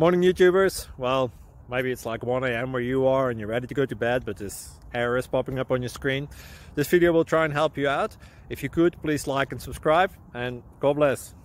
Morning YouTubers. Well, maybe it's like 1 a.m. where you are and you're ready to go to bed, but this error is popping up on your screen. This video will try and help you out. If you could, please like and subscribe, and God bless.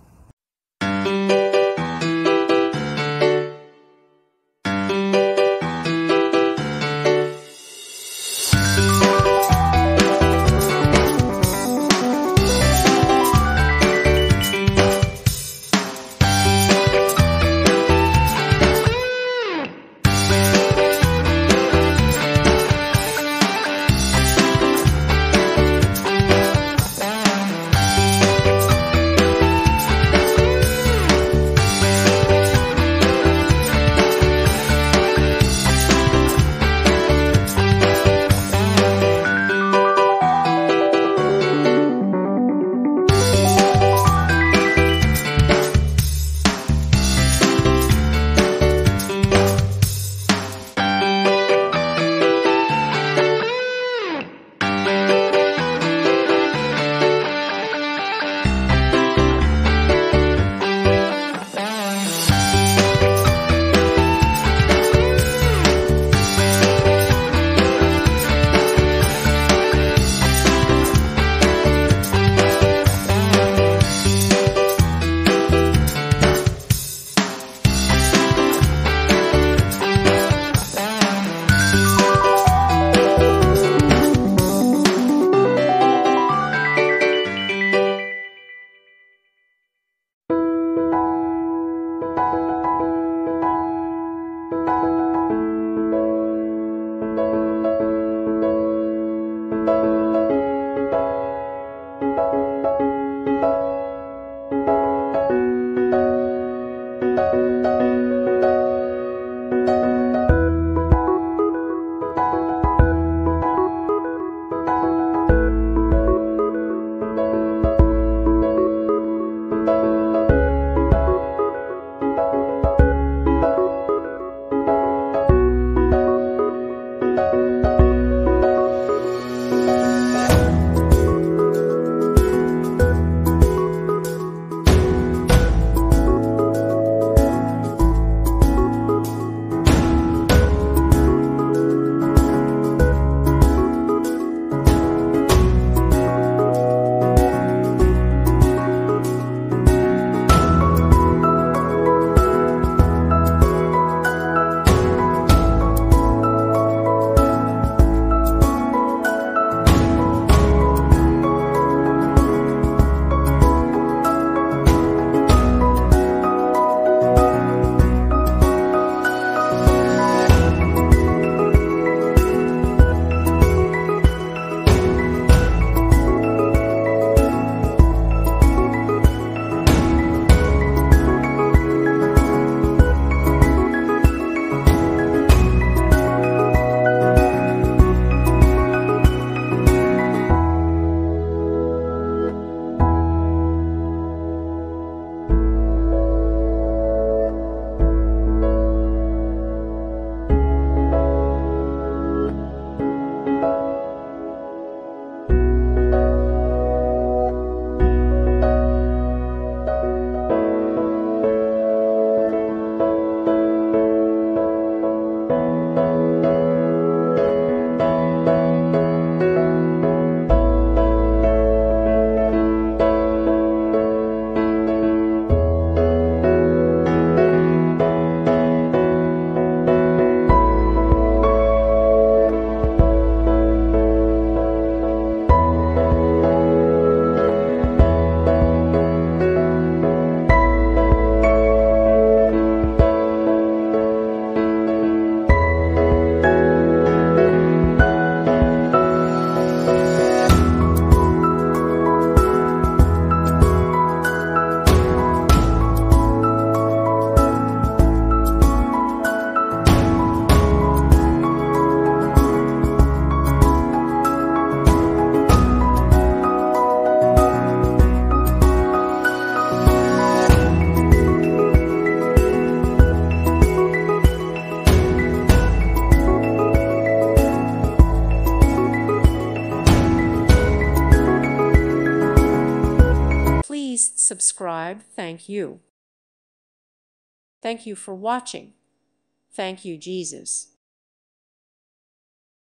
Please subscribe. Thank you. Thank you for watching. Thank you, Jesus.